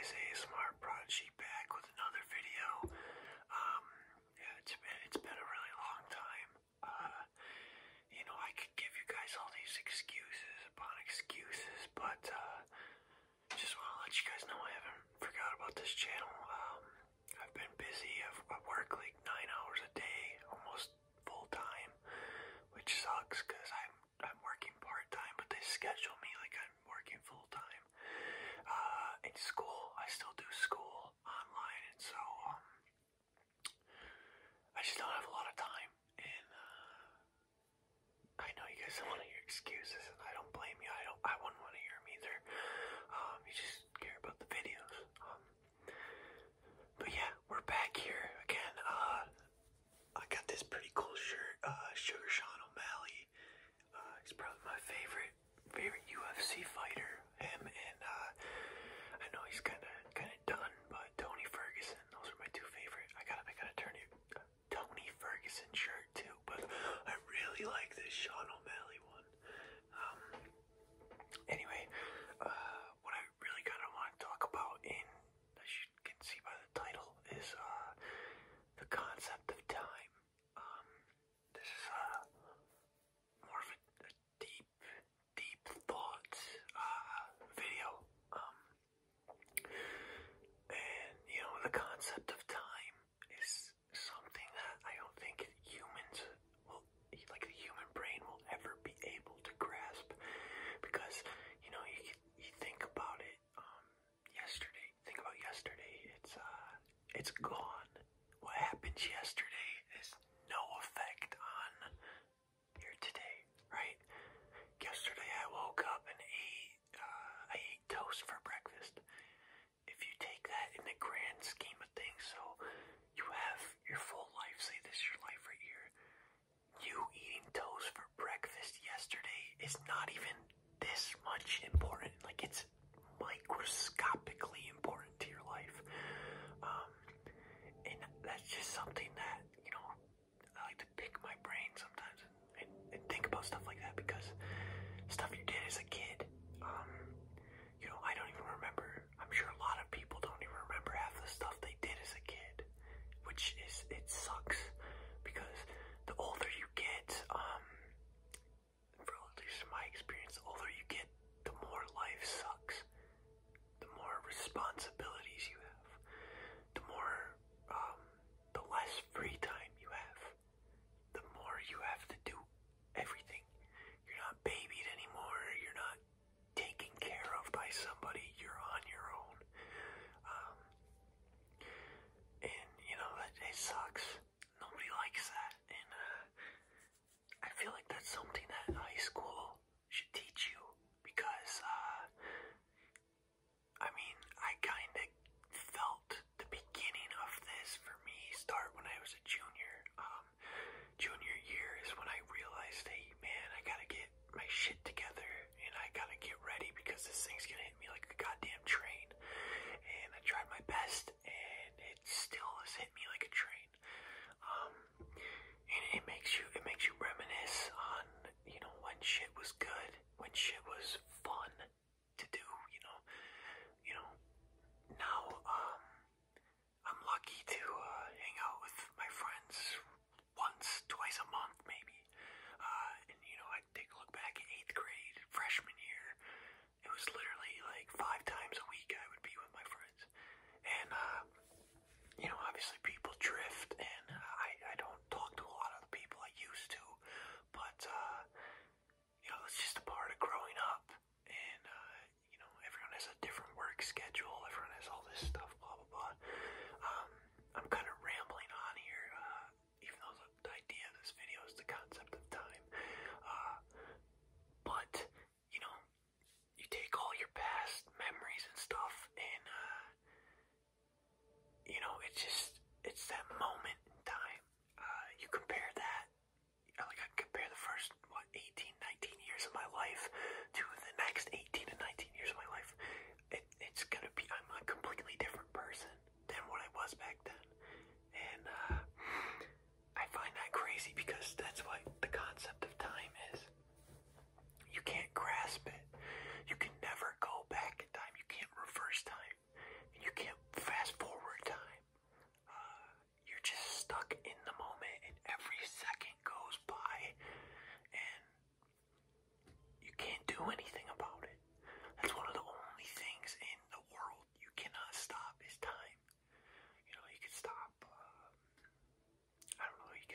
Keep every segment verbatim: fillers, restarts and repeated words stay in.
guys, A S M R Prodigy back with another video. Um, yeah, it's been, it's been a really long time. Uh, you know, I could give you guys all these excuses upon excuses, but, uh, just want to let you guys know I haven't forgot about this channel. Um, I've been busy. I've, I work like nine hours a day, almost full time, which sucks because I'm, I'm working part time, but they schedule me like I'm working full time. Uh, in school, I still do school online, and so, um, I just don't have a lot of time, and, uh, I know you guys don't want to hear excuses, and I don't blame you. I don't, I wouldn't want to hear them either. Um, you just care about the videos. Um, but yeah, we're back here again. Uh, I got this pretty cool shirt, uh, Sugar Sean O'Malley. Uh, he's probably my favorite, favorite U F C fighter. Him and, uh, I know he's kind of, kind of done, but Tony Ferguson, those are my two favorite. I gotta, I gotta turn it, uh, Tony Ferguson shirt too, but I really like this Sean O'Malley one. Um, anyway, uh, what I really kind of want to talk about in, as you can see by the title, is, uh, the concept of time. Um, this is, uh, more of a, a deep, deep thought, uh, video. Um, and, you know, the concept of time is something that I don't think humans will, like the human brain will ever be able to grasp, because, you know, you, you think about it, um, yesterday, think about yesterday, it's, uh, it's gone. What happened yesterday has no effect on here today, right? Yesterday I woke up and ate, uh, I ate toast for breakfast. If you take that in the grand scheme of things, so you have your full life, say this is your life right here, you eating toast for breakfast yesterday is not even this much important. Like, it's microscopically important to your life. Um, and that's just something that, you know, I like to pick my brain sometimes and, and, and think about stuff like that, because stuff you did as a kid, um, you know, I don't even remember. I'm sure a lot of people don't even remember half the stuff they did as a kid, which is, it sucks, because the older you get, um, for at least in my experience, the older you get, the more life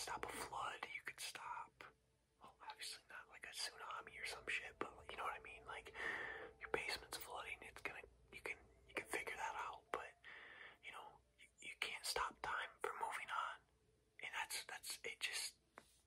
stop a flood, you could stop, well, obviously not like a tsunami or some shit, but you know what I mean, like, your basement's flooding, it's gonna, you can, you can figure that out, but, you know, you, you can't stop time from moving on, and that's, that's, it just,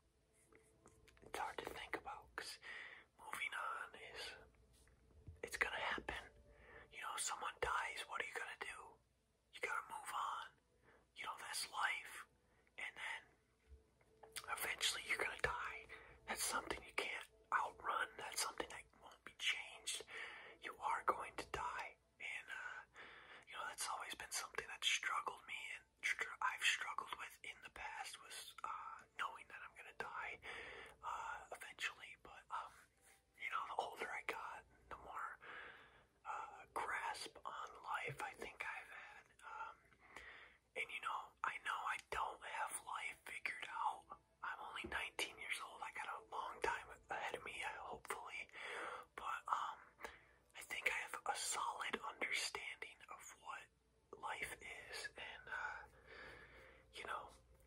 it's hard to think about, because moving on is, it's gonna happen, you know, someone dies, what are you gonna do? You gotta move on, you know, that's life, and then, eventually you're gonna die. That's something you can't outrun. That's something that won't be changed. You are going to die. And, uh, you know, that's always been something that struggled me and str I've struggled with in the past was, uh, knowing that I'm gonna die, uh, eventually. But, um, you know, the older I got, the more, uh, grasp on life I think I've had. Um, and, you know, I know I don't have life figured out. I'm only nineteen years old. I got a long time ahead of me, hopefully. But, um, I think I have a solid understanding of what life is. And, uh, you know,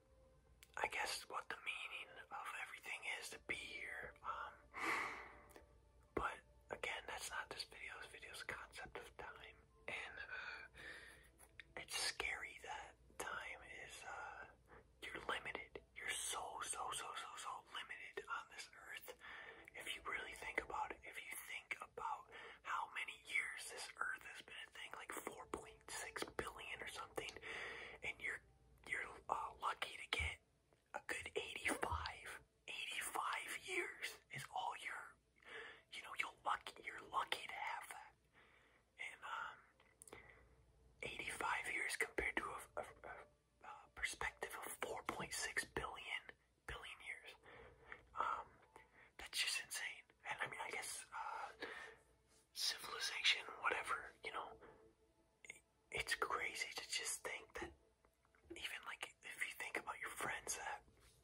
I guess what the meaning of everything is to be here. Um, but, again, that's not this video. This video's concept of time. And, uh, it's scary that time is, uh, you're limited. You're so, so, so, so, so limited on this earth. If you really think about it, if you think about how many years this earth has been a thing, like four point six billion or something, and you're, you're uh, lucky to get a good eighty-five, eighty-five years is all you're, you know, you're lucky, you're lucky to have that. And, um, eighty-five years compared to a, a, a, a perspective of four point six billion billion years. Um, that's just insane. And I mean, I guess, uh, civilization, whatever, you know, it, it's crazy to just think that even like, if you think about your friends, that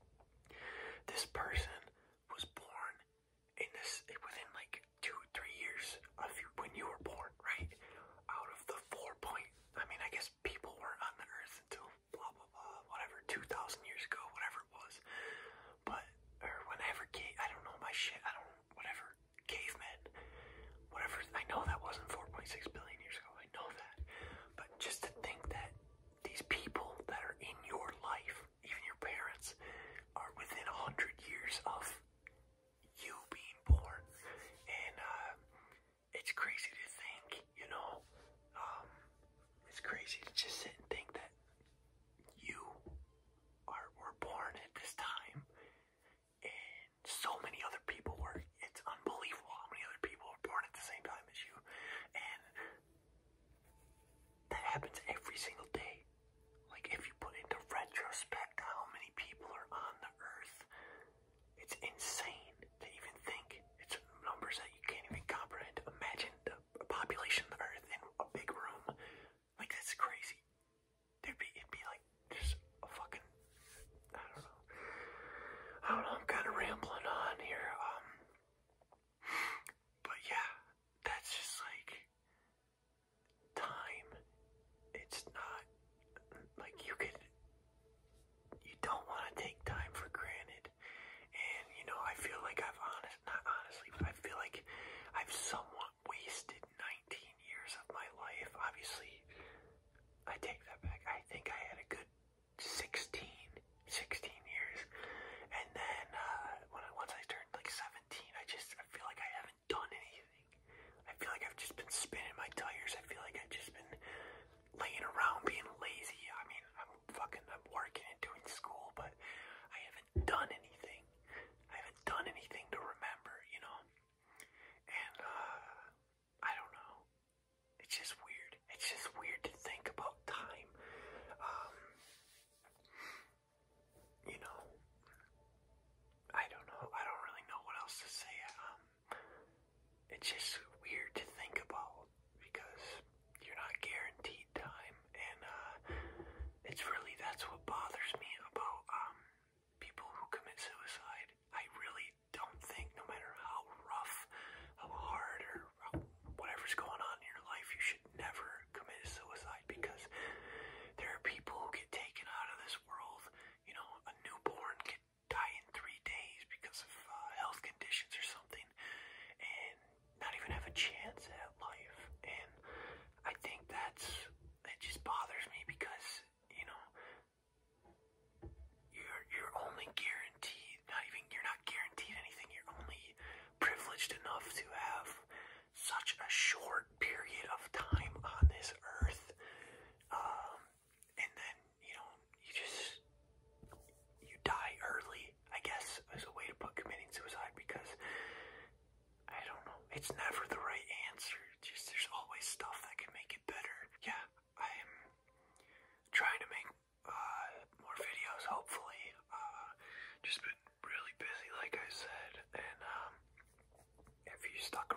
this person was born in this, within like two, three years of you, when you were born, right? Out of the four point, I mean, I guess people weren't on the earth until blah, blah, blah, whatever, two thousand years ago, whatever it was. But, or whenever, cave, I don't know my shit, I don't, whatever, cavemen, whatever, I know that wasn't four point six billion years ago, I know that. But just to think that these people that are in your life, even your parents, are within a hundred years of you being born. And, uh, it's crazy to think, you know, um, it's crazy to just sit and think that you are were born at this time, and so many other people were. It's unbelievable how many other people were born at the same time as you, and that happens every single day. Like, if you put into retrospect how many people are on the earth, it's insane to even think. It's numbers that you can't even comprehend. Imagine the population of the earth in a big room. Like, that's crazy. There'd be, it'd be like just a fucking, I don't know. I don't know, I'm kind of rambling on here. Um, but yeah, that's just like, time. It's not, like, you could, you don't want to take time for granted. And, you know, I feel like I've honest, not honestly, but I feel like I've somewhat wasted nineteen years of my life. Obviously, I take that back. I think I had a good sixteen, sixteen years. And then, uh, when I, once I turned like seventeen, I just, I feel like I haven't done anything. I feel like I've just been spinning my tires. I feel like I've just been laying around being lazy. I mean, I'm fucking, I'm working and doing school, but I haven't done anything. I haven't done anything to remember, you know? And, uh, I don't know. It's just weird. It's just weird to think about time. it's never the right answer. Just there's always stuff that can make it better. Yeah, I'm trying to make uh, more videos, hopefully. Uh, just been really busy, like I said, and um, if you stuck